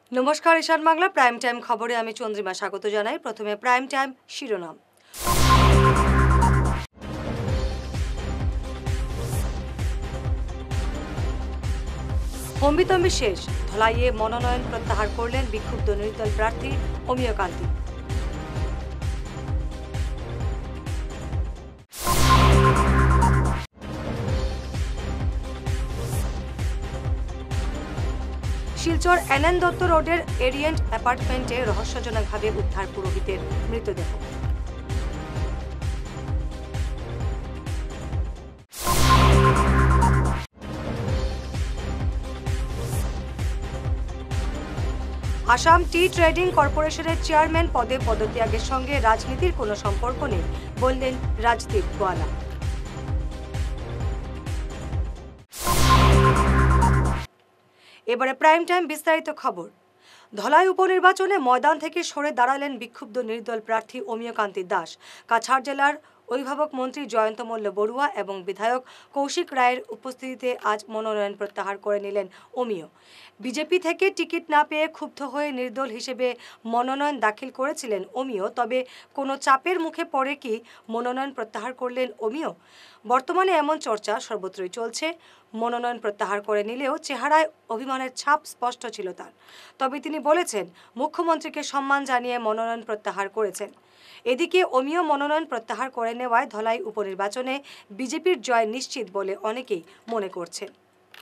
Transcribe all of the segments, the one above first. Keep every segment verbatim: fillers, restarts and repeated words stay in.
নমস্কার, ঈশান Bangla prime time খবরে আমি চন্দ্রিমা স্বাগত জানাই। প্রথমে প্রাইম টাইম শিরোনাম। হম্বিতম্বি শেষ, ধলাইয়ে মনোনয়ন প্রত্যাহার করলেন বিক্ষুব্ধ নির্দল প্রার্থী অমিয় কান্তি। শিলচর এনএন দত্ত রোডের এরিয়েন্ট অ্যাপার্টমেন্টে রহস্যজনকভাবে উদ্ধার পুরোহিতের মৃতদেহ। আসাম টি ট্রেডিং কর্পোরেশনের চেয়ারম্যান পদে পদত্যাগের সঙ্গে রাজনীতির কোনো সম্পর্ক নেই বললেন রাজদীপ গোয়ালা। এবারে প্রাইম টাইম বিস্তারিত খবর। ধলাই উপনির্বাচনে ময়দান থেকে সরে দাঁড়ালেন বিক্ষুব্ধ নির্দল প্রার্থী অমিয় কান্তি দাস। কাছাড় জেলার অভিভাবক মন্ত্রী জয়ন্ত মল্ল বড়ুয়া এবং বিধায়ক কৌশিক রায়ের উপস্থিতিতে আজ মনোনয়ন প্রত্যাহার করে নিলেন অমিয়। বিজেপি থেকে টিকিট না পেয়ে ক্ষুব্ধ হয়ে নির্দল হিসেবে মনোনয়ন দাখিল করেছিলেন অমিয়। তবে কোনো চাপের মুখে পড়ে কি মনোনয়ন প্রত্যাহার করলেন অমিয়? বর্তমানে এমন চর্চা সর্বত্রই চলছে। মনোনয়ন প্রত্যাহার করে নিলেও চেহারায় অভিমানের ছাপ স্পষ্ট ছিল তার। তবে তিনি বলেছেন মুখ্যমন্ত্রীকে সম্মান জানিয়ে মনোনয়ন প্রত্যাহার করেছেন। এদিকে অমিয় মনোনয়ন প্রত্যাহার করে নেওয়ায় ধলাই উপনির্বাচনে বিজেপির জয় নিশ্চিত বলে অনেকেই মনে করছেন।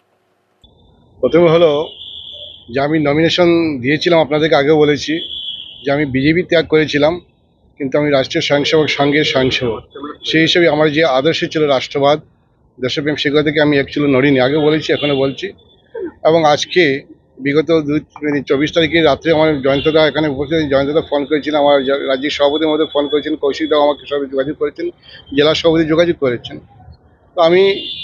প্রথমে হলো যে আমি নমিনেশন দিয়েছিলাম, আপনাদেরকে আগেও বলেছি যে আমি বিজেপি ত্যাগ করেছিলাম, কিন্তু আমি রাষ্ট্রীয় স্বয়ংসেবক সংঘের স্বয়ংসেবক। সেই হিসেবে আমার যে আদর্শ ছিল রাষ্ট্রবাদ, দেশপ্রেম, সেগুলো থেকে আমি অ্যাকচুয়ালি নড়িনি। আগেও বলেছি, এখনও বলছি। এবং আজকে বিগত দুই মানে চব্বিশ তারিখে রাত্রে আমার জয়ন্তদা এখানে উপস্থিত, জয়ন্তদা ফোন করেছিলেন, আমার রাজ্যের সভাপতির মধ্যে ফোন করেছেন, কৌশিকদাও আমাকে সবাই যোগাযোগ করেছেন, জেলা সভাপতি যোগাযোগ করেছেন। তো আমি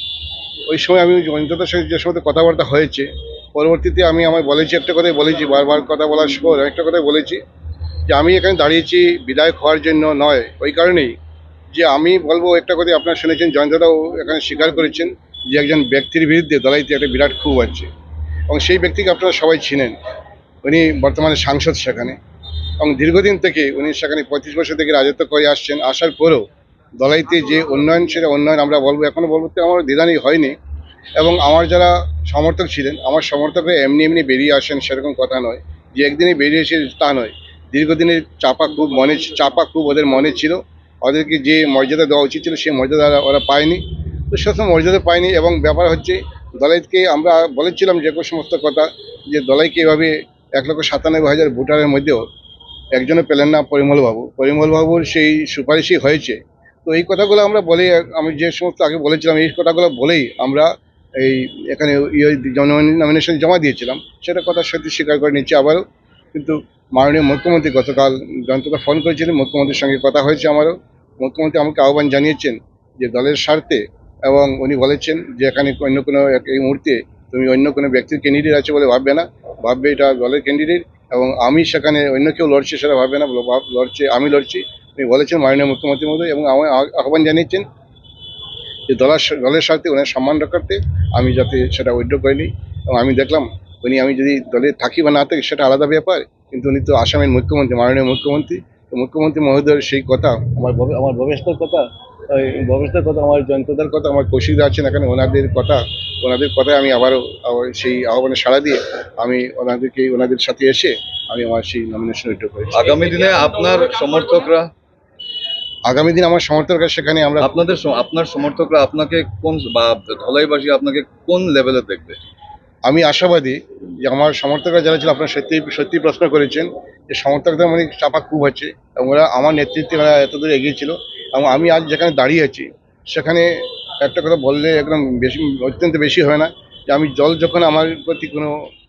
ওই সময় আমি জয়ন্তদার সাথে যে সময় কথাবার্তা হয়েছে, পরবর্তীতে আমি আমার বলেছি, একটা কথাই বলেছি, বারবার কথা বলার পর একটা কথাই বলেছি যে আমি এখানে দাঁড়িয়েছি বিধায়ক হওয়ার জন্য নয়। ওই কারণেই যে আমি বলবো একটা কথাই, আপনারা শুনেছেন, জয়ন্তদাও এখানে স্বীকার করেছেন যে একজন ব্যক্তির বিরুদ্ধে দলাইতে একটা বিরাট ক্ষোভ আছে, এবং সেই ব্যক্তিকে আপনারা সবাই চিনেন। উনি বর্তমানে সাংসদ সেখানে, এবং দীর্ঘদিন থেকে উনি সেখানে পঁয়ত্রিশ বছর থেকে রাজত্ব করে আসছেন। আসার পরেও দলাইতে যে উন্নয়ন, সেটা উন্নয়ন আমরা বলবো, এখনও বলবো আমার দ্বিধানি হয়নি। এবং আমার যারা সমর্থক ছিলেন, আমার সমর্থকরা এমনি এমনি বেরিয়ে আসেন সেরকম কথা নয়, যে একদিনে বেরিয়ে এসে তা নয়। দীর্ঘদিনের চাপা খুব মনে চাপা খুব ওদের মনে ছিল। ওদেরকে যে মর্যাদা দেওয়া উচিত ছিল সেই মর্যাদা ওরা পায়নি, তো সেরকম মর্যাদা পায়নি। এবং ব্যাপার হচ্ছে দলাইকে আমরা বলেছিলাম যে সমস্ত কথা, যে দলাইকে এভাবে এক লক্ষ সাতানব্বই হাজার ভোটারের মধ্যেও একজনও পেলেন না পরিমলবাবু। পরিমলবাবুর সেই সুপারিশই হয়েছে। তো এই কথাগুলো আমরা বলেই, আমি যে সমস্ত আগে বলেছিলাম এই কথাগুলো বলেই আমরা এই এখানে ইয়ে নমিনেশন জমা দিয়েছিলাম, সেটা কথা সত্যি স্বীকার করে নিচ্ছি আবারও। কিন্তু মাননীয় মুখ্যমন্ত্রী গতকাল জয়ন্তদা ফোন করেছিলেন, মুখ্যমন্ত্রীর সঙ্গে কথা হয়েছে আমারও। মুখ্যমন্ত্রী আমাকে আহ্বান জানিয়েছেন যে দলের স্বার্থে, এবং উনি বলেছেন যে এখানে অন্য কোনো এই মুহূর্তে তুমি অন্য কোনো ব্যক্তির ক্যান্ডিডেট আছে বলে ভাববে না, ভাববে এটা দলের ক্যান্ডিডেট, এবং আমি সেখানে অন্য কেউ লড়ছে সেটা ভাববে না, লড়ছে আমি লড়ছি, উনি বলেছেন মাননীয় মুখ্যমন্ত্রী মহোদয়। এবং আমার আহ্বান জানিয়েছেন যে দলের দলের স্বার্থে ওনার সম্মান রক্ষার্থে আমি যাতে সেটা উইথড্র করে নিই। এবং আমি দেখলাম উনি, আমি যদি দলে থাকি বা না থাকি সেটা আলাদা ব্যাপার, কিন্তু উনি তো আসামের মুখ্যমন্ত্রী, মাননীয় মুখ্যমন্ত্রী। তো মুখ্যমন্ত্রী মহোদয়ের সেই কথা, আমার আমার ভবিষ্যতের কথা, ভবিষ্যতের কথা, আমার জয়ন্তদার কথা, আমার কৌশিকদা আছেন এখানে, ওনাদের কথা, ওনাদের কথায় আমি আবারও সেই আহ্বানে সাড়া দিয়ে আমি ওনাদেরকে ওনাদের সাথে এসে আমি আমার সেই নমিনেশন উইথড্র করেছি। আগামী দিনে আপনার সমর্থকরা আগামী দিন আমার সমর্থকরা সেখানে আমরা আপনাদের আপনার সমর্থকরা আপনাকে কোন, বা ধলাইবাসী আপনাকে কোন লেভেলে দেখবে? আমি আশাবাদী যে আমার সমর্থকরা যারা ছিল, আপনারা সত্যি সত্যি প্রশ্ন করেছেন যে সমর্থকদের মানে চাপা খুব হচ্ছে, এবং ওরা আমার নেতৃত্বে ওরা এত দূর এগিয়েছিল। এবং আমি আজ যেখানে দাঁড়িয়ে আছি সেখানে একটা কথা বললে একদম বেশি, অত্যন্ত বেশি হয় না, যে আমি জল যখন আমার প্রতি কোনো।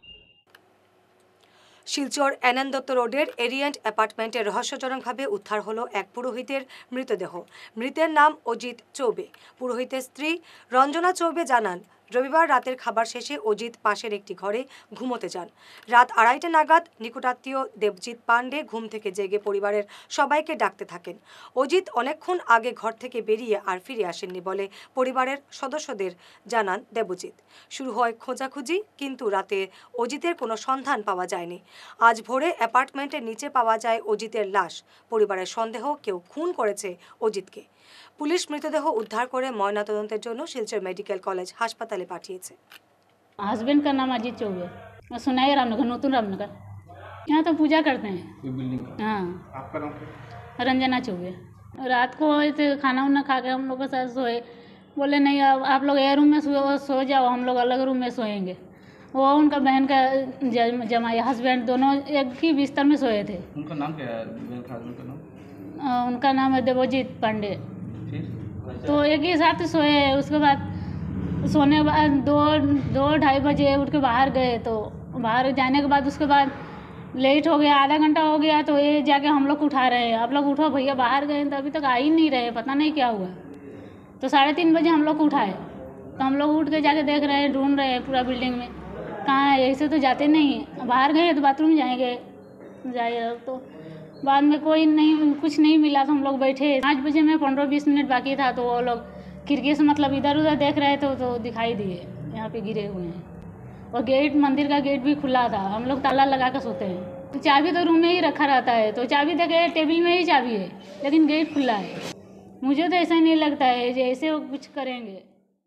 শিলচর এনএন দত্ত রোডের এরিয়েন্ট অ্যাপার্টমেন্টে রহস্যজনকভাবে উদ্ধার হলো এক পুরোহিতের মৃতদেহ। মৃতের নাম অজিত চৌবে। পুরোহিতের স্ত্রী রঞ্জনা চৌবে জানান, রবিবার রাতের খাবার শেষে অজিত পাশের একটি ঘরে ঘুমোতে যান। রাত আড়াইটা নাগাদ নিকটাত্মীয় দেবজিৎ পাণ্ডে ঘুম থেকে জেগে পরিবারের সবাইকে ডাকতে থাকেন। অজিত অনেকক্ষণ আগে ঘর থেকে বেরিয়ে আর ফিরে আসেননি বলে পরিবারের সদস্যদের জানান দেবজিৎ। শুরু হয় খোঁজাখুঁজি, কিন্তু রাতে অজিতের কোনো সন্ধান পাওয়া যায়নি। আজ ভোরে অ্যাপার্টমেন্টের নিচে পাওয়া যায় অজিতের লাশ। পরিবারের সন্দেহ কেউ খুন করেছে অজিতকে। পুলিশ মৃতদেহ উদ্ধার করে ময়নাতদন্তের জন্য শিলচর মেডিকেল কলেজ হাসপাতালে পাঠিয়েছে। हस्बैंड का नाम अजीत चौबे, सुनाई रामनगर, नूतन रामनगर। यहाँ तो पूजा करते हैं। हाँ, आपका नाम? रंजना चौबे। रात को ऐसे खाना वाना खा के हम लोग के साथ सोए, बोले नहीं अब आप लोग ए रूम में सो सो जाओ, हम लोग अलग रूम में सोएंगे। वो उनका बहन का जमाई हस्बैंड दोनों एक ही बिस्तर में सोए थे। उनका नाम क्या है? हस्बैंड का नाम? उनका नाम है देवजीत पांडे। फिर तो एक ही साथ सोए। उसके बाद सोने के बाद दो दो ढाई बजे उठ के बाहर गए। तो बाहर जाने के बाद उसके बाद लेट हो गया, आधा घंटा हो गया। तो ये जाके हम लोग उठा रहे हैं, आप लोग उठो भैया, बाहर गए तो अभी तक आ ही नहीं रहे, पता नहीं क्या हुआ। तो साढ़े तीन बजे हम लोग उठाए, तो हम लोग उठ के जाके देख रहे हैं, ढूंढ रहे हैं पूरा बिल्डिंग में, कहाँ है। ऐसे तो जाते नहीं, बाहर गए तो बाथरूम जाएंगे जाए। तो बाद में कोई नहीं, कुछ नहीं मिला। तो हम लोग बैठे, पाँच बजे में पंद्रह बीस मिनट बाकी था। तो वो लोग खिड़की से मतलब इधर उधर देख रहे थे, तो दिखाई दिए यहाँ पे गिरे हुए हैं। और गेट, मंदिर का गेट भी खुला था। हम लोग ताला लगा कर सोते हैं। तो चाबी तो रूम में ही रखा रहता है, तो चाबी देखे टेबल में ही चाबी है, लेकिन गेट खुला है। मुझे तो ऐसा नहीं लगता है जैसे वो कुछ करेंगे।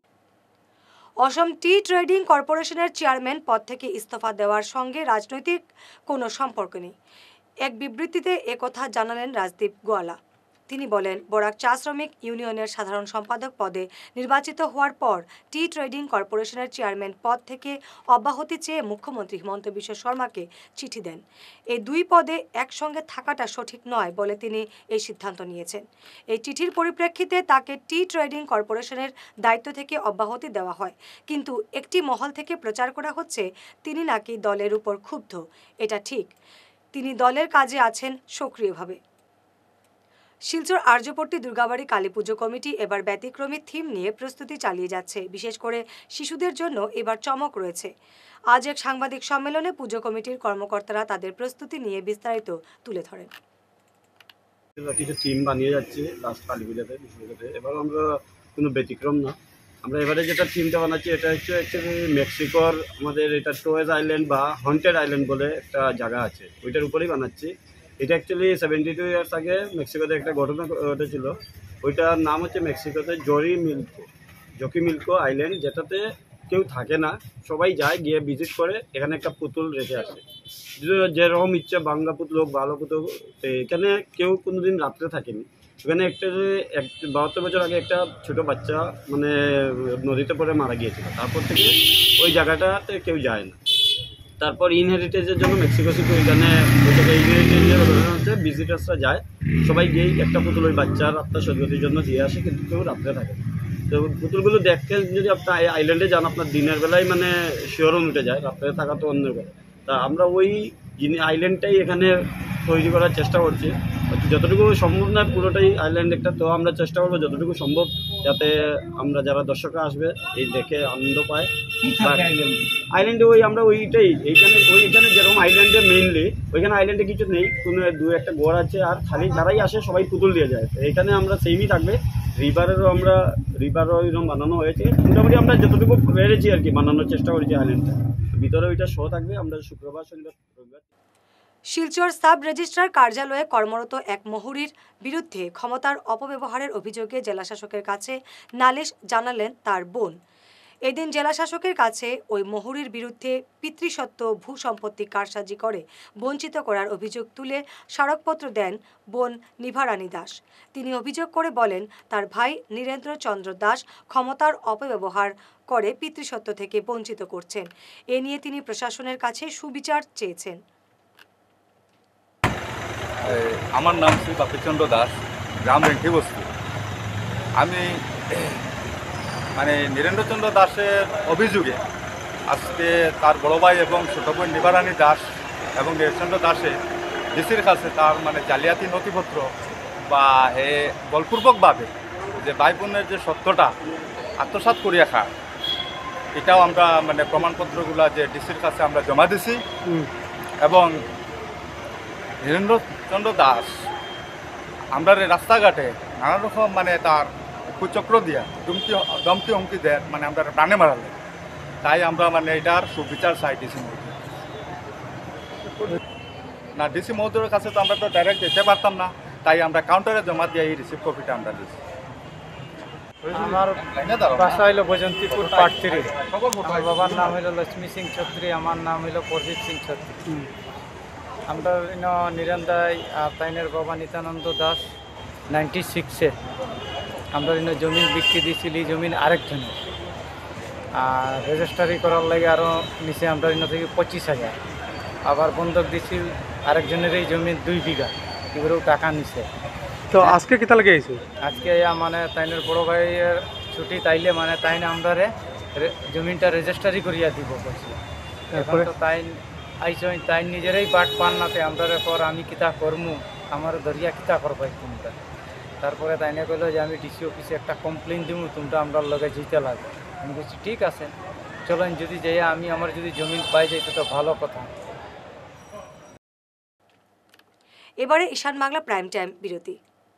অসম টি ট্রেডিং কর্পোরেশনের চেয়ারম্যান পদ থেকে ইস্তফা দেওয়ার সঙ্গে রাজনৈতিক কোনো সম্পর্ক নেই। এক বিবৃতিতে একথা জানালেন রাজদীপ গোয়ালা। তিনি বলেন, বরাক চা শ্রমিক ইউনিয়নের সাধারণ সম্পাদক পদে নির্বাচিত হওয়ার পর টি ট্রেডিং কর্পোরেশনের চেয়ারম্যান পদ থেকে অব্যাহতি চেয়ে মুখ্যমন্ত্রী হিমন্ত বিশ্ব শর্মাকে চিঠি দেন। এই দুই পদে একসঙ্গে থাকাটা সঠিক নয় বলে তিনি এই সিদ্ধান্ত নিয়েছেন। এই চিঠির পরিপ্রেক্ষিতে তাকে টি ট্রেডিং কর্পোরেশনের দায়িত্ব থেকে অব্যাহতি দেওয়া হয়, কিন্তু একটি মহল থেকে প্রচার করা হচ্ছে তিনি নাকি দলের উপর ক্ষুব্ধ। এটা ঠিক, তিনি দলের কাজে আছেন সক্রিয়ভাবে। শিলচর আর্যপট্টি দুর্গাবাড়ি কালী পুজো কমিটি এবার ব্যতিক্রমী থিম নিয়ে প্রস্তুতি চালিয়ে যাচ্ছে। বিশেষ করে শিশুদের জন্য এবার চমক রয়েছে। আজ এক সাংবাদিক সম্মেলনে পুজো কমিটির কর্মকর্তারা তাদের প্রস্তুতি নিয়ে বিস্তারিত তুলে ধরেন। কিছু থিম বানিয়ে যাচ্ছি লাস্ট কালী পুজোতে, বিশ্বপুজোতে। এবার আমরা কোনো ব্যতিক্রম না। আমরা এবারে যেটা থিমটা বানাচ্ছি এটা হচ্ছে অ্যাকচুয়ালি মেক্সিকোর আমাদের এটা টয়েজ আইল্যান্ড বা হন্টেড আইল্যান্ড বলে একটা জায়গা আছে, ওইটার উপরেই বানাচ্ছি। এটা অ্যাকচুয়ালি সেভেন্টি টু ইয়ার্স আগে মেক্সিকোতে একটা ঘটনা ঘটেছিল। ওইটার নাম হচ্ছে মেক্সিকোতে জরি মিল্কো জকি মিল্কো আইল্যান্ড, যেটাতে কেউ থাকে না, সবাই যায়, গিয়ে ভিজিট করে, এখানে একটা পুতুল রেখে আসে। যেরকম ইচ্ছা বাংলা পুতুল হোক, ভালো পুতুল, এখানে কেউ কোনোদিন রাত্রে থাকেনি। এখানে একটা এক বাহাত্তর বছর আগে একটা ছোটো বাচ্চা মানে নদীতে পড়ে মারা গিয়েছিল, তারপর থেকে ওই জায়গাটাতে কেউ যায় না। তারপর ইনহেরিটেজের জন্য মেক্সিকো সিটি ওইখানে ওই জায়গায় ইনহেরিটেজের হচ্ছে ভিজিটার্সরা যায়, সবাই গিয়েই একটা পুতুল ওই বাচ্চার আত্মার সদ্গতির জন্য দিয়ে আসে, কিন্তু কেউ রাত্রে থাকে। তো পুতুলগুলো দেখতে যদি আপনার আইল্যান্ডে যান, আপনার দিনের বেলায় মানে শিওরন উঠে যায়, রাত্রে থাকা তো অন্য কথা। তা আমরা ওই যিনি আইল্যান্ডটাই এখানে তৈরি করার চেষ্টা করছি, যতটুকু সম্ভব নয় পুরোটাই আইল্যান্ড একটা। তো আমরা চেষ্টা করবো যতটুকু সম্ভব, যাতে আমরা যারা দর্শকরা আসবে এই দেখে আনন্দ পায়। আইল্যান্ডে ওই আমরা ওইটাই এইখানে ওইখানে যেরকম আইল্যান্ডে মেইনলি ওইখানে আইল্যান্ডে কিছু নেই, কোনো দু একটা ঘর আছে, আর খালি যারাই আসে সবাই পুতুল দিয়ে যায়। এইখানে আমরা সেইমই থাকবে। রিভারেরও আমরা রিভারও এরকম বানানো হয়েছে, মোটামুটি আমরা যতটুকু পেরেছি আর কি বানানোর চেষ্টা করেছি আইল্যান্ডটা। ভিতরে ওইটা শো থাকবে। আমরা শুক্রবার শনিবার রবিবার শিলচর সাব রেজিস্ট্রার কার্যালয়ে কর্মরত এক মহুরীর বিরুদ্ধে ক্ষমতার অপব্যবহারের অভিযোগে জেলাশাসকের কাছে নালিশ জানালেন তার বোন। এদিন জেলাশাসকের কাছে ওই মহুরীর বিরুদ্ধে পিতৃসত্ত্ব ভূ সম্পত্তি কারসাজি করে বঞ্চিত করার অভিযোগ তুলে স্মারকপত্র দেন বোন নিভারানী দাস। তিনি অভিযোগ করে বলেন, তার ভাই নীরেন্দ্র চন্দ্র দাস ক্ষমতার অপব্যবহার করে পিতৃসত্ত্ব থেকে বঞ্চিত করছেন। এ নিয়ে তিনি প্রশাসনের কাছে সুবিচার চেয়েছেন। আমার নাম শ্রী বাপিচন্দ্র দাস, গ্রাম রেঙ্কি বস্তি। আমি মানে নীরেন্দ্রচন্দ্র দাসের অভিযোগে আজকে তার বড় ভাই এবং ছোট বোন নিবারানী দাস এবং নীরেন্দ্রচন্দ্র দাসে ডিসির কাছে তার মানে জালিয়াতি নথিপত্র বা এ বলপূর্বকভাবে যে ভাই বোনের যে সত্যটা আত্মসাৎ করিয়া খায়, এটাও আমরা মানে প্রমাণপত্রগুলো যে ডিসির কাছে আমরা জমা দিছি। এবং নীরেন্দ্রচন্দ্র দাস আমরা রাস্তাঘাটে নানা রকম মানে তার কুচক্র দিয়া ধমকি ধমকি হুমকি দেয়, মানে আমরা প্রাণে মারালে। তাই আমরা মানে এটার সুবিচার চাই ডিসি মহোদয়। না, ডিসি মহোদয়ের কাছে তো আমরা তো ডাইরেক্ট যেতে পারতাম না, তাই আমরা কাউন্টারে জমা দিয়ে এই রিসিভ কপিটা আমরা দিচ্ছি। আমার বাসা হইল বৈজন্তীপুর পার্ট থ্রি। আমার বাবার নাম হইল লক্ষ্মী সিং ছত্রী, আমার নাম হইল প্রদীপ সিং ছত্রী। আমরা নিরন্দাই আর তাইনের বাবা নিত্যানন্দ দাস নাইনটি সিক্সে আমরা জমিন বিক্রি দিয়েছিল, এই জমিন আরেকজনের, আর রেজিস্ট্রারি করার লাগে আরও নিচে আমরা থেকে পঁচিশ হাজার আবার বন্ধক দিছিল আরেকজনের এই জমি দুই বিঘা, এগুলোও টাকা নিছে। তো আজকে কিতা লাগে আইছে? আজকে মানে তাইনের বড় ভাইয়ের ছুটি তাইলে মানে তাইন আমরা জমিনটা রেজিস্ট্রারি করিয়া দিব বলছি। এখন তো তাই আইস তাই নিজেরাই বাট পান নাতে আমরা পর আমি কিতা করমু, আমার দরিয়া কিতা করবাই তোমরা। তারপরে তাইনে কইলো যে আমি ডিসি অফিসে একটা কমপ্লেন দিব, তোমরা আমরা লগে যেতে লাগবে। আমি বলছি ঠিক আছে চলেন, যদি যাই আমি আমার যদি জমিন পাই যাই তো ভালো কথা। এবারে ঈশান বাংলা প্রাইম টাইম বিরতি।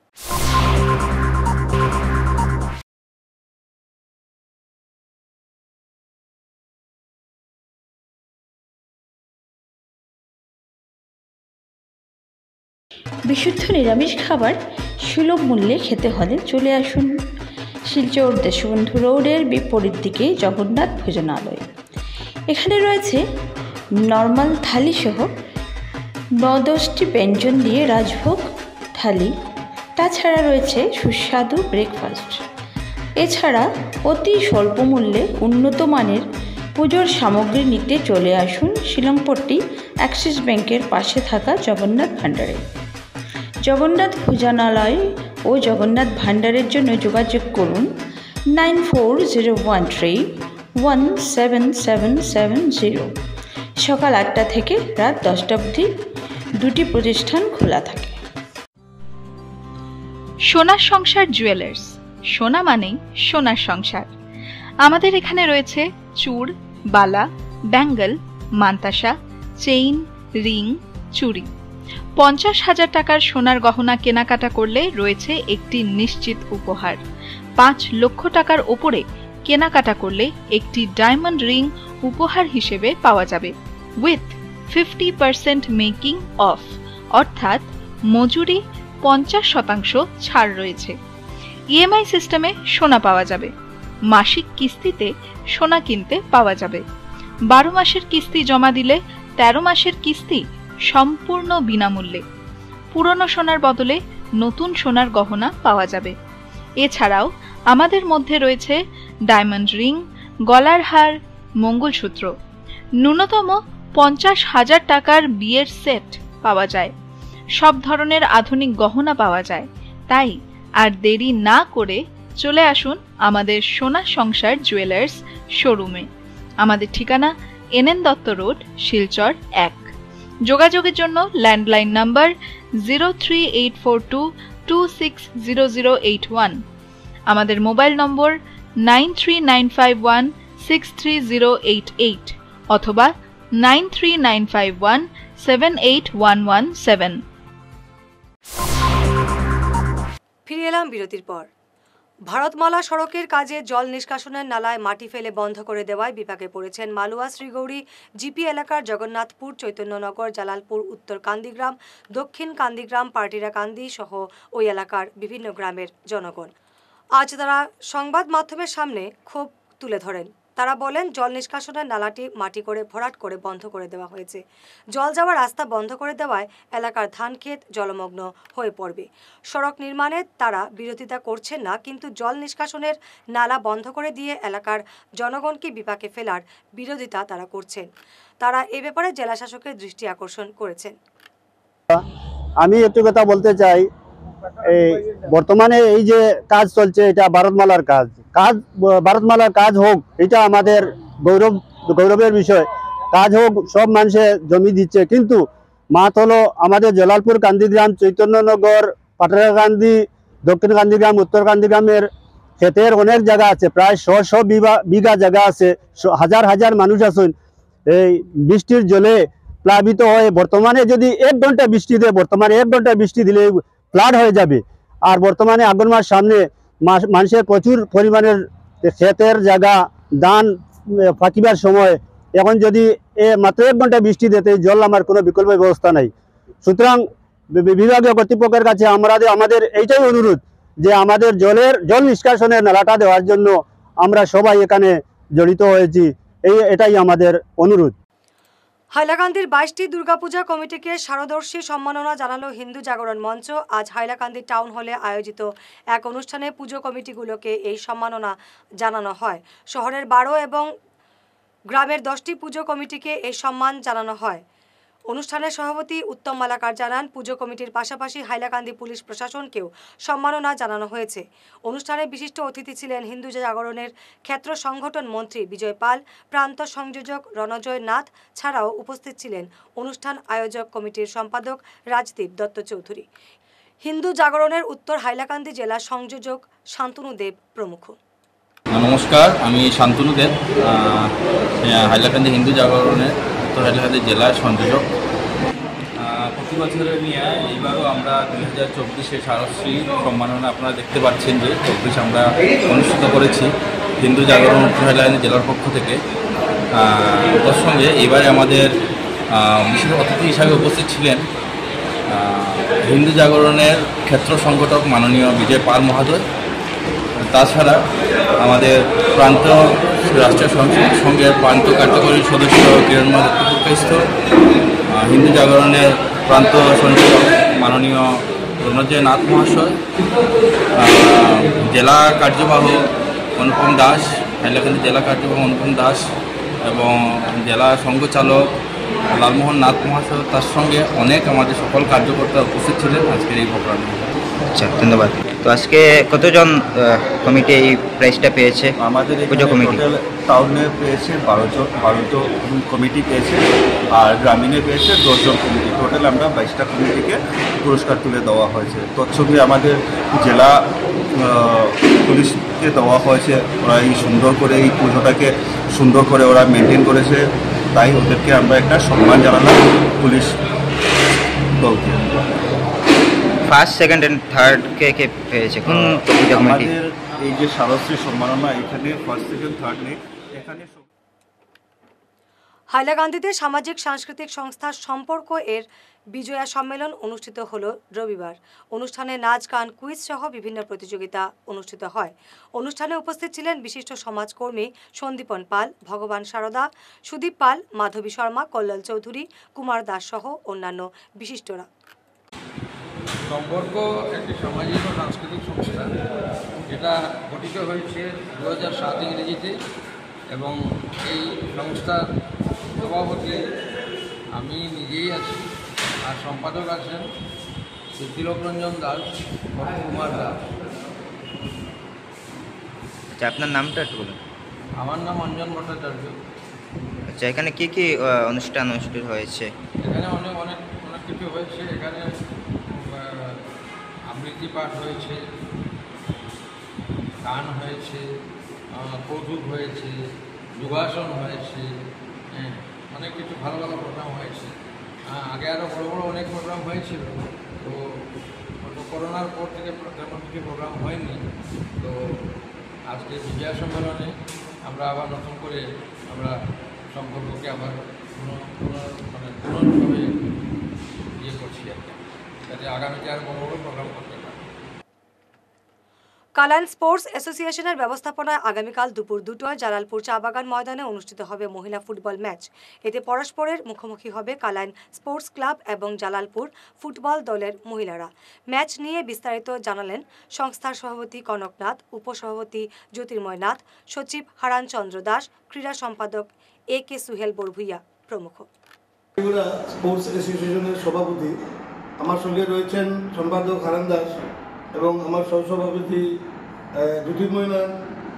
বিশুদ্ধ নিরামিষ খাবার সুলভ মূল্যে খেতে হলে চলে আসুন শিলচর দেশবন্ধু রোডের বিপরীত দিকে জগন্নাথ ভোজনালয়। এখানে রয়েছে নর্মাল থালি সহ ন দশটি ব্যঞ্জন দিয়ে রাজভোগ থালি, তাছাড়া রয়েছে সুস্বাদু ব্রেকফাস্ট। এছাড়া অতি স্বল্প মূল্যে উন্নত মানের পুজোর সামগ্রী নিতে চলে আসুন শিলংপট্টি অ্যাক্সিস ব্যাংকের পাশে থাকা জগন্নাথ ভাণ্ডারে। জগন্নাথ ভোজনালয় ও জগন্নাথ ভাণ্ডারের জন্য যোগাযোগ করুন nine four zero one three one seven seven seven zero. সকাল আটটা থেকে রাত দশটা অবধি দুটি প্রতিষ্ঠান খোলা থাকে। সোনার সংসার জুয়েলার্স, সোনা মানেই সোনার সংসার। আমাদের এখানে রয়েছে চূড়, বালা, ব্যাঙ্গল, মান্তাসা, চেইন, রিং, চুড়ি। পঞ্চাশ হাজার টাকার সোনার গহনা কেনাকাটা করলে রয়েছে একটি নিশ্চিত উপহার। পাঁচ লক্ষ টাকার ওপরে কেনাকাটা করলে একটি ডায়মন্ড রিং উপহার হিসেবে পাওয়া যাবে with fifty percent making of, অর্থাৎ মজুরি পঞ্চাশ শতাংশ ছাড় রয়েছে। ইএমআই সিস্টেমে সোনা পাওয়া যাবে। মাসিক কিস্তিতে সোনা কিনতে পাওয়া যাবে। বারো মাসের কিস্তি জমা দিলে তেরো মাসের কিস্তি সম্পূর্ণ বিনামূল্যে। পুরনো সোনার বদলে নতুন সোনার গহনা পাওয়া যাবে। এছাড়াও আমাদের মধ্যে রয়েছে ডায়মন্ড রিং, গলার হার, মঙ্গলসূত্র। ন্যূনতম পঞ্চাশ হাজার টাকার বিয়ের সেট পাওয়া যায়। সব ধরনের আধুনিক গহনা পাওয়া যায়। তাই আর দেরি না করে চলে আসুন আমাদের সোনা সংসার জুয়েলার্স শোরুমে। আমাদের ঠিকানা এনএন দত্ত রোড, শিলচর এক। যোগাযোগের জন্য landline number zero three eight four two two six zero zero eight one, আমাদের mobile number nine three nine five one six three zero eight eight অথবা nine three nine five one seven eight one one seven. ফিরে এলাম বিরতির পর। ভারতমালা সড়কের কাজে জল নিষ্কাশনের নালায় মাটি ফেলে বন্ধ করে দেওয়ায় বিপাকে পড়েছেন মালুয়া শ্রীগৌরী জিপি এলাকার জগন্নাথপুর, চৈতন্যনগর, জালালপুর, উত্তর কান্দিগ্রাম, দক্ষিণ কান্দিগ্রাম, পার্টিরা কান্দি সহ ওই এলাকার বিভিন্ন গ্রামের জনগণ। আজ তারা সংবাদ মাধ্যমের সামনে ক্ষোভ তুলে ধরেন। তারা বলেন, জল নিষ্কাশনের নালাটি মাটি করে ভরাট করে বন্ধ করে দেওয়া হয়েছে। জল যাওয়ার রাস্তা বন্ধ করে দেওয়ায় এলাকার ধানক্ষেত জলমগ্ন হয়ে পড়বে। সড়ক নির্মাণে তারা বিরোধিতা করছেন না, কিন্তু জল নিষ্কাশনের নালা বন্ধ করে দিয়ে এলাকার জনগণকে বিপাকে ফেলার বিরোধিতা তারা করছেন। তারা এ ব্যাপারে জেলা শাসকের দৃষ্টি আকর্ষণ করেছেন। আমি একটু কথা বলতে চাই, এই বর্তমানে এই যে কাজ চলছে এটা ভারতমালার কাজ কাজ ভারতমালার কাজ হোক, এটা আমাদের গৌরব গৌরবের বিষয়। কাজ হোক, সব মানুষে জমি দিচ্ছে, কিন্তু মাত হলো আমাদের জালালপুর, কান্দিগ্রাম, চৈতন্যনগর, পাটরাকান্দি, দক্ষিণ কান্দিগ্রাম, উত্তর কান্দিগ্রামের ক্ষেতের অনেক জায়গা আছে, প্রায় শ শ বিঘা জায়গা আছে, হাজার হাজার মানুষ আছেন এই বৃষ্টির জলে প্লাবিত হয়ে। বর্তমানে যদি এক ঘন্টা বৃষ্টি দেয়, বর্তমানে এক ঘন্টা বৃষ্টি দিলে ফ্লাড হয়ে যাবে। আর বর্তমানে আগুন মাস সামনে মানুষের প্রচুর পরিমাণের ক্ষেতের জায়গা ধান ফাঁকিবার সময়, এখন যদি এ মাত্র এক ঘন্টা বৃষ্টি দিতে জল আমার কোনো বিকল্প ব্যবস্থা নাই। সুতরাং বিভাগীয় কর্তৃপক্ষের কাছে আমরা আমাদের এইটাই অনুরোধ যে আমাদের জলের জল নিষ্কাশনের নালাটা দেওয়ার জন্য আমরা সবাই এখানে জড়িত হয়েছি, এই এটাই আমাদের অনুরোধ। হাইলাকান্দির বাইশটি দুর্গাপূজা কমিটিকে শারদর্শী সম্মাননা জানালো হিন্দু জাগরণ মঞ্চ। আজ হাইলাকান্দি টাউন হলে আয়োজিত এক অনুষ্ঠানে পুজো কমিটিগুলোকে এই সম্মাননা জানানো হয়। শহরের বারো এবং গ্রামের দশটি পুজো কমিটিকে এই সম্মান জানানো হয়। অনুষ্ঠানের সভাপতি উত্তম মালাকার জানান, পুজো কমিটির পাশাপাশি হাইলাকান্দি পুলিশ প্রশাসনকেও সম্মাননা জানানো হয়েছে। অনুষ্ঠানে বিশিষ্ট অতিথি ছিলেন হিন্দু জাগরণের ক্ষেত্র সংগঠন মন্ত্রী বিজয় পাল, প্রান্ত সংযোজক রণজয় নাথ ছাড়াও উপস্থিত ছিলেন অনুষ্ঠান আয়োজক কমিটির সম্পাদক রাজদীপ দত্ত চৌধুরী, হিন্দু জাগরণের উত্তর হাইলাকান্দি জেলা সংযোজক শান্তনু দেব প্রমুখ। নমস্কার, আমি শান্তনু দেব, হাইলাকান্দি হিন্দু জাগরণের উত্তর হাইলাকান্দি জেলার সংযোজক। প্রতি বছরের নিয়ে এইবারও আমরা দুই হাজার চব্বিশে শারদশ্রী সম্মাননা আপনারা দেখতে পাচ্ছেন যে চব্বিশ আমরা অনুষ্ঠিত করেছি হিন্দু জাগরণ উত্তর হাইলাকান্দি জেলার পক্ষ থেকে। তার সঙ্গে এবারে আমাদের বিশেষ অতিথি হিসাবে উপস্থিত ছিলেন হিন্দু জাগরণের ক্ষেত্র সংগঠক মাননীয় বিজয় পাল মহোদয়। তাছাড়া আমাদের প্রান্ত রাষ্ট্রীয় সংঘের প্রান্ত কার্যকরী সদস্য কিরণময় দত্তপুরকাইস্থ, হিন্দু জাগরণের প্রান্ত সঞ্চালক মাননীয় রণজয় নাথ মহাশয়, জেলা কার্যবাহ অনুপম দাস, হাইলাকান্দি জেলা কার্যবাহ অনুপম দাস এবং জেলা সংঘচালক লালমোহন নাথ মহাশয়, তার সঙ্গে অনেক আমাদের সকল কার্যকর্তা উপস্থিত ছিলেন আজকের এই প্রোগ্রামে। আচ্ছা, ধন্যবাদ। তো আজকে কতজন কমিটি এই প্রাইজটা পেয়েছে? আমাদের পুজো কমিটি টোটাল টাউনে পেয়েছে বারো জন বারো জন কমিটি পেয়েছে, আর গ্রামীণে পেয়েছে দশজন কমিটি। টোটাল আমরা বাইশটা কমিটিকে পুরস্কার তুলে দেওয়া হয়েছে। তৎসঙ্গে আমাদের জেলা পুলিশকে দেওয়া হয়েছে, ওরা এই সুন্দর করে এই পুজোটাকে সুন্দর করে ওরা মেনটেন করেছে, তাই ওদেরকে আমরা একটা সম্মান জানালাম পুলিশ দলকে। ফার্স্ট, সেকেন্ড এন্ড থার্ড কে কে পেয়েছে কোন পুজো কমিটি? আমাদের এই যে শারদশ্রী সম্মাননা, এখানে ফার্স্ট সেকেন্ড থার্ড নেই, এখানে হাইলাকান্দিতে সামাজিক সাংস্কৃতিক সংস্থা সম্পর্ক এর বিজয়া সম্মেলন অনুষ্ঠিত হলো রবিবার। অনুষ্ঠানে নাচ, গান, কুইজ সহ বিভিন্ন প্রতিযোগিতা অনুষ্ঠিত হয়। অনুষ্ঠানে উপস্থিত ছিলেন বিশিষ্ট সমাজকর্মী সন্দীপন পাল, ভগবান সারদা, সুদীপ পাল, মাধবী শর্মা, কল্যাণ চৌধুরী, কুমার দাস সহ অন্যান্য বিশিষ্টরা। সম্পর্ক একটি সামাজিক ও সাংস্কৃতিক সংস্থা, এটা গঠিত হয়েছে দু হাজার সাত ইংরেজিতে, এবং এই সংস্থার সভাপতি আমি নিজেই আছি, আর সম্পাদক আছেন তিলক রঞ্জন দাস, কুমার দাস। আচ্ছা, আপনার নামটা একটু বলুন। আমার নাম অঞ্জন ভট্টাচার্য। আচ্ছা, এখানে কি কি অনুষ্ঠান অনুষ্ঠিত হয়েছে? এখানে অনেক অনেক অনেক কিছু হয়েছে। এখানে আবৃত্তি পাঠ হয়েছে, গান হয়েছে, কৌতুক হয়েছে, যোগাসন হয়েছে, হ্যাঁ অনেক কিছু ভালো ভালো প্রোগ্রাম হয়েছে। আগে আরও বড়ো বড়ো অনেক প্রোগ্রাম হয়েছিল, তো করোনার পর থেকে তেমন কিছু প্রোগ্রাম হয়নি। তো আজকে বিজয়া সম্মেলনে আমরা আবার নতুন করে আমরা সম্পর্ককে আবার মানে পুনর্ভাবে ইয়ে করছি আর কি, যাতে আগামীতে আর বড় বড় প্রোগ্রাম করতে পারে। কালাইন স্পোর্টস অ্যাসোসিয়েশনের ব্যবস্থাপনায় আগামীকাল দুপুর দুটোয় জালালপুর চা বাগান ময়দানে অনুষ্ঠিত হবে মহিলা ফুটবল ম্যাচ। এতে পরস্পরের মুখোমুখি হবে কালাইন স্পোর্টস ক্লাব এবং জালালপুর ফুটবল দলের মহিলারা। ম্যাচ নিয়ে বিস্তারিত জানালেন সংস্থার সভাপতি কনকনাথ, উপসভাপতি জ্যোতির্ময় নাথ, সচিব হারান চন্দ্র দাস, ক্রীড়া সম্পাদক এ কে সুহেল বরভুইয়া প্রমুখ। স্পোর্টস অ্যাসোসিয়েশনের সভাপতি, আমার সঙ্গে রয়েছেন সম্পাদক হারান দাস এবং আমার সহসভাপতি জ্যোতির্ময় নাথ,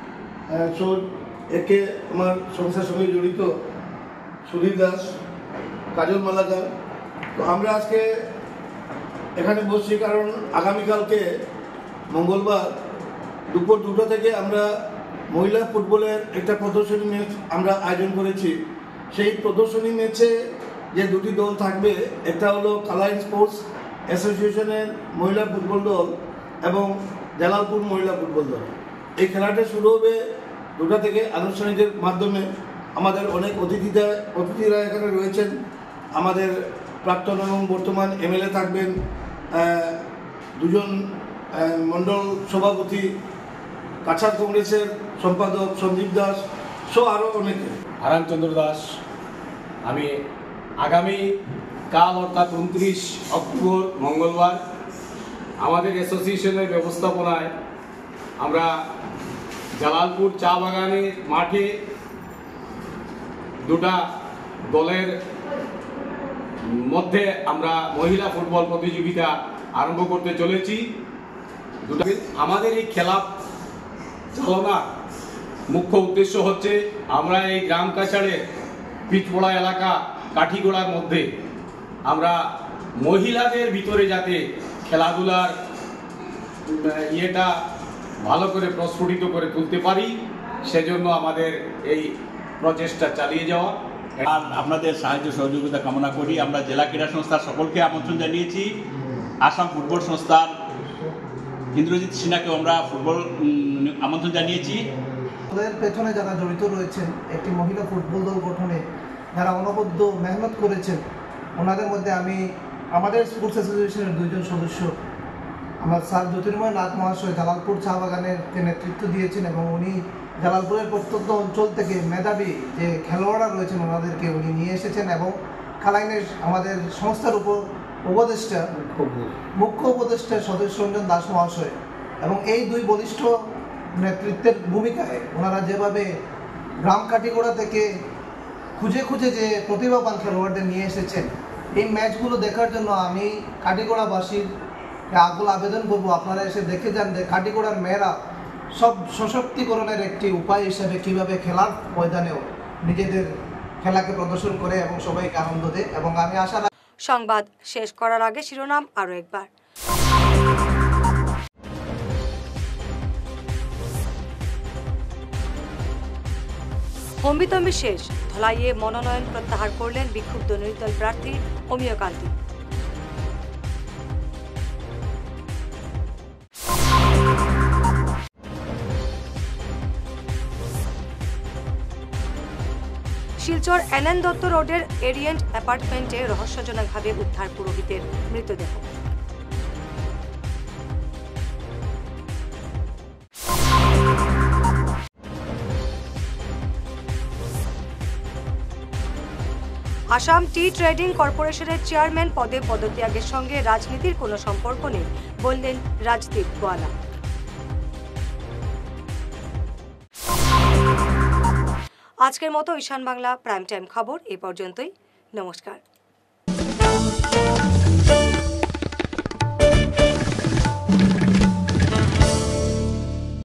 একে আমার সংস্থার সঙ্গে জড়িত সুধীর দাস, কাজল মালাকার। তো আমরা আজকে এখানে বসছি কারণ আগামীকালকে মঙ্গলবার দুপুর দুটো থেকে আমরা মহিলা ফুটবলের একটা প্রদর্শনী ম্যাচ আমরা আয়োজন করেছি। সেই প্রদর্শনী ম্যাচে যে দুটি দল থাকবে, একটা হলো কালাইন স্পোর্টস অ্যাসোসিয়েশনের মহিলা ফুটবল দল এবং জালালপুর মহিলা ফুটবল দল। এই খেলাটা শুরু হবে দুটা থেকে আনুষ্ঠানিকের মাধ্যমে। আমাদের অনেক অতিথিরা অতিথিরা এখানে রয়েছেন। আমাদের প্রাক্তন এবং বর্তমান এমএলএ থাকবেন, দুজন মণ্ডল সভাপতি, কাছাড় কংগ্রেসের সম্পাদক সঞ্জীব দাস সহ আরও অনেকে। হারানচন্দ্র দাস। আমি আগামী কাল অর্থাৎ উনত্রিশ অক্টোবর মঙ্গলবার আমাদের অ্যাসোসিয়েশনের ব্যবস্থাপনায় আমরা জালালপুর চা বাগানের মাঠে দুটা দলের মধ্যে আমরা মহিলা ফুটবল প্রতিযোগিতা আরম্ভ করতে চলেছি। দুটা আমাদের এই খেলা চালনার মুখ্য উদ্দেশ্য হচ্ছে আমরা এই গ্রাম কাছাড়ের পিচপড়া এলাকা কাঠিগোড়ার মধ্যে আমরা মহিলাদের ভিতরে যাতে খেলাধুলার ইয়েটা ভালো করে প্রস্ফুটিত করে তুলতে পারি, সেজন্য আমাদের এই প্রচেষ্টা চালিয়ে যাওয়া। আর আপনাদের সাহায্য সহযোগিতা কামনা করি। আমরা জেলা ক্রীড়া সংস্থার সকলকে আমন্ত্রণ জানিয়েছি। আসাম ফুটবল সংস্থার ইন্দ্রজিৎ সিনহাকেও আমরা ফুটবল আমন্ত্রণ জানিয়েছি। ওদের পেছনে যারা জড়িত রয়েছেন একটি মহিলা ফুটবল দল গঠনে, যারা অনবদ্য মেহনত করেছেন, ওনাদের মধ্যে আমি আমাদের স্পোর্টস অ্যাসোসিয়েশনের দুইজন সদস্য, আমার স্যার জ্যোতির্ময় নাথ মহাশয় জালালপুর চা বাগানের নেতৃত্ব দিয়েছেন এবং উনি জালালপুরের প্রত্যন্ত অঞ্চল থেকে মেধাবী যে খেলোয়াড়রা রয়েছেন ওনাদেরকে উনি নিয়ে এসেছেন এবং কালাইনের আমাদের সংস্থার উপর উপদেষ্টা মুখ্য উপদেষ্টা সদস্য রঞ্জন দাস মহাশয় এবং এই দুই বলিষ্ঠ নেতৃত্বের ভূমিকায় ওনারা যেভাবে গ্রাম কাটিগোড়া থেকে খুঁজে খুঁজে যে প্রতিভাবান খেলোয়াড়দের নিয়ে এসেছেন, এই ম্যাচগুলো দেখার জন্য আমি কাটিগোড়াবাসীর আকুল আবেদন করবো আপনারা এসে দেখে যান যে কাটিগোড়ার মেয়েরা সব সশক্তিকরণের একটি উপায় হিসেবে কীভাবে খেলার ময়দানেও নিজেদের খেলাকে প্রদর্শন করে এবং সবাইকে আনন্দ দেয়। এবং আমি আশা সংবাদ শেষ করার আগে শিরোনাম আরও একবার। হম্বিতম্বি শেষ, ধলাইয়ে মনোনয়ন প্রত্যাহার করলেন বিক্ষুব্ধ নির্দল প্রার্থী অমিয় কান্তি। শিলচর এন এন দত্ত রোডের এরিয়েন্ট অ্যাপার্টমেন্টে রহস্যজনকভাবে উদ্ধার পুরোহিতের মৃতদেহ। আসাম টি ট্রেডিং কর্পোরেশনের চেয়ারম্যান পদে পদত্যাগের সঙ্গে রাজনীতির কোনো সম্পর্ক নেই বললেন রাজদীপ গোয়ালা। আজকের মতো ঈশান বাংলা প্রাইম টাইম খবর এ পর্যন্তই। নমস্কার।